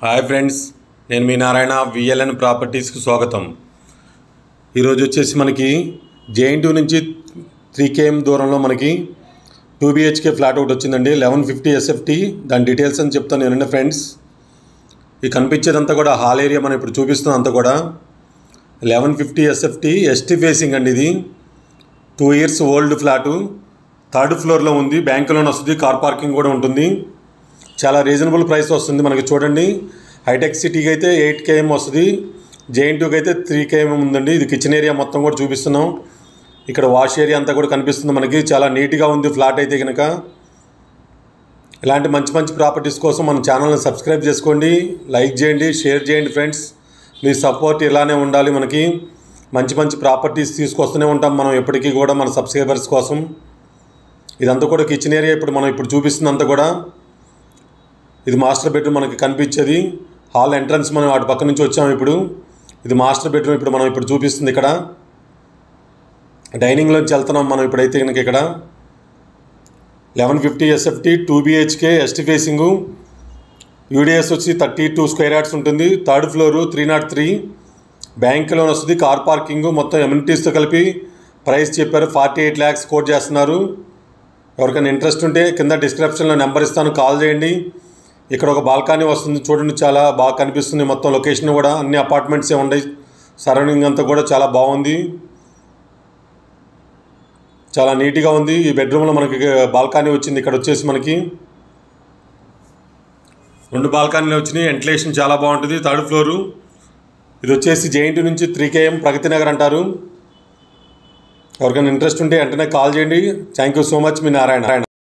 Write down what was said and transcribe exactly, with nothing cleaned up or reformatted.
Hi friends, నేను మీ Narayana. VLN ప్రాపర్టీస్కి స్వాగతం. ఈరోజు వచ్చేసి మనకి జేఎన్ టూ నుంచి త్రీ కేఎం దూరంలో మనకి టూ బిహెచ్కే ఫ్లాట్ ఒకటి వచ్చిందండి. Eleven fifty SFT. దాని డీటెయిల్స్ అని చెప్తాను నేను ఫ్రెండ్స్. ఈ కనిపించేదంతా కూడా హాల్ ఏరియా మనం ఇప్పుడు చూపిస్తున్నాం. అంతా కూడా eleven fifty SFT east facing అండి. ఇది two years old flat. Third ఫ్లోర్లో ఉంది. బ్యాంక్ లోన్ వస్తుంది, కార్ పార్కింగ్ కూడా ఉంటుంది. చాలా రీజనబుల్ ప్రైస్ వస్తుంది మనకి. చూడండి, హైటెక్ సిటీకి అయితే ఎయిట్ కేఎం వస్తుంది, జేఎన్ టూకి అయితే త్రీ కేఎం ఉందండి. ఇది కిచెన్ ఏరియా మొత్తం కూడా చూపిస్తున్నాం. ఇక్కడ వాష్ ఏరియా అంతా కూడా కనిపిస్తుంది మనకి. చాలా నీట్గా ఉంది ఫ్లాట్ అయితే కనుక. ఇలాంటి మంచి మంచి ప్రాపర్టీస్ కోసం మన ఛానల్ని సబ్స్క్రైబ్ చేసుకోండి, లైక్ చేయండి, షేర్ చేయండి ఫ్రెండ్స్. మీ సపోర్ట్ ఇలానే ఉండాలి. మనకి మంచి మంచి ప్రాపర్టీస్ తీసుకొస్తూనే ఉంటాం మనం ఎప్పటికీ కూడా మన సబ్స్క్రైబర్స్ కోసం. ఇదంతా కూడా కిచెన్ ఏరియా. ఇప్పుడు మనం ఇప్పుడు చూపిస్తుందంతా కూడా ఇది మాస్టర్ బెడ్రూమ్ మనకి కనిపించేది. హాల్ ఎంట్రన్స్ మనం వాటి పక్క నుంచి వచ్చాము. ఇప్పుడు ఇది మాస్టర్ బెడ్రూమ్. ఇప్పుడు మనం ఇప్పుడు చూపిస్తుంది ఇక్కడ డైనింగ్లోంచి వెళ్తున్నాం మనం ఇప్పుడైతే కనుక. ఇక్కడ eleven fifty SFT two BHK east facing. UDS వచ్చి థర్టీ టూ స్క్వేర్ యార్డ్స్ ఉంటుంది. Third floor, three naught three. Bank loan వస్తుంది, కార్ పార్కింగు, మొత్తం ఎమ్యూనిటీస్తో కలిపి ప్రైస్ చెప్పారు. ఫార్టీ ఎయిట్ ల్యాక్స్ కోట్ చేస్తున్నారు. ఎవరికైనా ఇంట్రెస్ట్ ఉంటే కింద డిస్క్రిప్షన్లో నెంబర్ ఇస్తాను, కాల్ చేయండి. ఇక్కడ ఒక బాల్కనీ వస్తుంది చూడండి, చాలా బాగా కనిపిస్తుంది. మొత్తం లొకేషన్ కూడా అన్ని అపార్ట్మెంట్సే ఉన్నాయి. సరౌండింగ్ అంతా కూడా చాలా బాగుంది, చాలా నీట్గా ఉంది. ఈ బెడ్రూమ్లో మనకి బాల్కనీ వచ్చింది. ఇక్కడ వచ్చేసి మనకి రెండు బాల్కనీలు వచ్చినాయి. వెంటిలేషన్ చాలా బాగుంటుంది. Third floor. ఇది వచ్చేసి జేఎన్ టూ నుంచి త్రీ కేఎం ప్రగతి నగర్ అంటారు. ఎవరికైనా ఇంట్రెస్ట్ ఉంటే వెంటనే కాల్ చేయండి. Thank you so much. మీ నారాయణ.